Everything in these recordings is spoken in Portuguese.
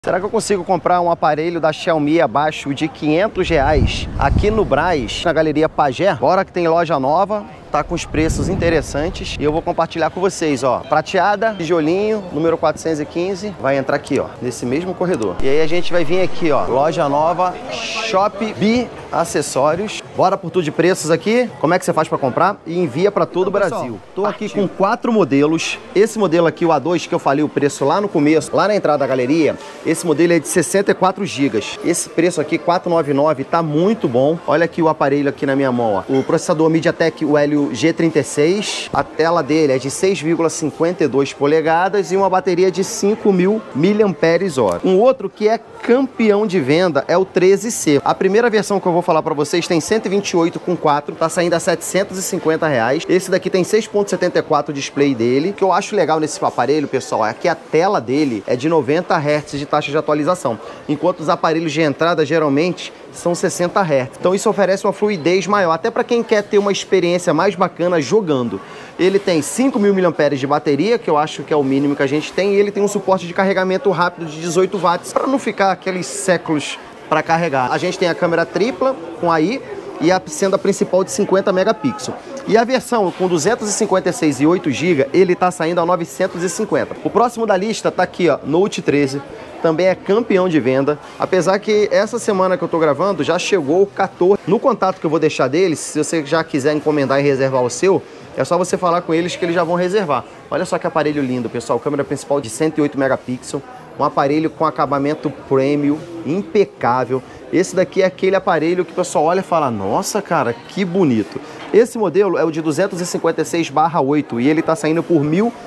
Será que eu consigo comprar um aparelho da Xiaomi abaixo de R$500 aqui no Brás, na Galeria Pajé? Bora que tem loja nova, tá com os preços interessantes e eu vou compartilhar com vocês, ó. Prateada, tijolinho, número 415, vai entrar aqui, ó, nesse mesmo corredor. E aí a gente vai vir aqui, ó, loja nova, Shopee Acessórios. Bora por tudo de preços aqui, como é que você faz para comprar e envia para todo o Brasil. Tô aqui com 4 modelos. Esse modelo aqui, o A2, que eu falei o preço lá no começo, lá na entrada da galeria, esse modelo é de 64 GB. Esse preço aqui, 499, tá muito bom. Olha aqui o aparelho aqui na minha mão, ó. O processador MediaTek, o Helio G36, a tela dele é de 6,52 polegadas e uma bateria de 5.000 mAh. Um outro que é campeão de venda é o 13C. A primeira versão que eu vou falar para vocês tem 128 com 4, tá saindo a R$750. Esse daqui tem 6.74 display dele. O que eu acho legal nesse aparelho, pessoal, é que a tela dele é de 90 Hz de taxa de atualização, enquanto os aparelhos de entrada geralmente são 60 Hz. Então isso oferece uma fluidez maior, até para quem quer ter uma experiência mais bacana jogando. Ele tem 5.000 mAh de bateria, que eu acho que é o mínimo que a gente tem, e ele tem um suporte de carregamento rápido de 18 watts, para não ficar aqueles séculos para carregar. A gente tem a câmera tripla com AI e sendo a principal de 50 megapixels. E a versão com 256 e 8 GB, ele tá saindo a 950. O próximo da lista tá aqui, ó, Note 13. Também é campeão de venda, apesar que essa semana que eu tô gravando já chegou o 14. No contato que eu vou deixar deles, se você já quiser encomendar e reservar o seu, é só você falar com eles que eles já vão reservar. Olha só que aparelho lindo, pessoal, câmera principal de 108 megapixels, um aparelho com acabamento premium, impecável. Esse daqui é aquele aparelho que o pessoal olha e fala, nossa, cara, que bonito. Esse modelo é o de 256/8 e ele tá saindo por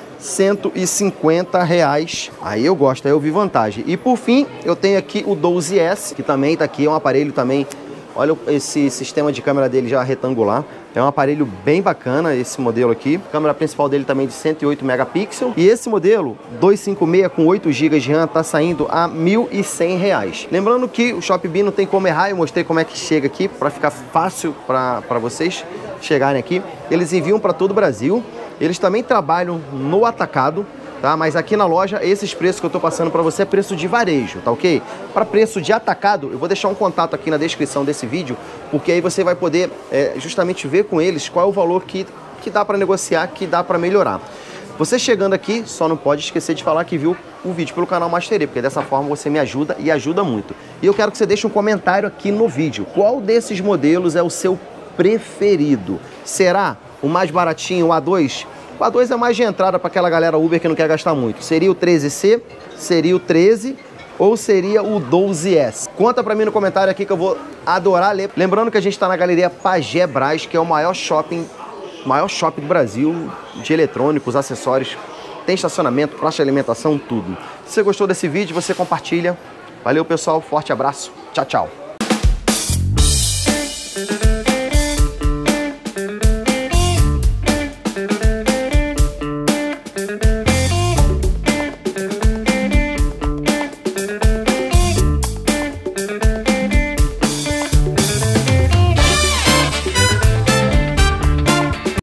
R$1.150. Aí eu gosto, aí eu vi vantagem. E por fim, eu tenho aqui o 12S, que também tá aqui, é um aparelho também. Olha esse sistema de câmera dele já retangular. É um aparelho bem bacana esse modelo aqui. A câmera principal dele também de 108 megapixels. E esse modelo, 256 com 8 GB de RAM, tá saindo a R$1.100. Lembrando que o Shopee não tem como errar. Eu mostrei como é que chega aqui, para ficar fácil para vocês chegarem aqui. Eles enviam para todo o Brasil. Eles também trabalham no atacado, tá? Mas aqui na loja, esses preços que eu tô passando para você é preço de varejo, tá ok? Para preço de atacado, eu vou deixar um contato aqui na descrição desse vídeo, porque aí você vai poder justamente ver com eles qual é o valor que dá para negociar, que dá para melhorar. Você chegando aqui, só não pode esquecer de falar que viu o vídeo pelo canal Master, porque dessa forma você me ajuda e ajuda muito. E eu quero que você deixe um comentário aqui no vídeo. Qual desses modelos é o seu preferido? Será o mais baratinho, o A2? O A2 é mais de entrada para aquela galera Uber que não quer gastar muito. Seria o 13C, seria o 13 ou seria o 12S? Conta para mim no comentário aqui que eu vou adorar ler. Lembrando que a gente está na Galeria Pajé Brás, que é o maior shopping do Brasil de eletrônicos, acessórios. Tem estacionamento, praça de alimentação, tudo. Se você gostou desse vídeo, você compartilha. Valeu, pessoal. Forte abraço. Tchau, tchau.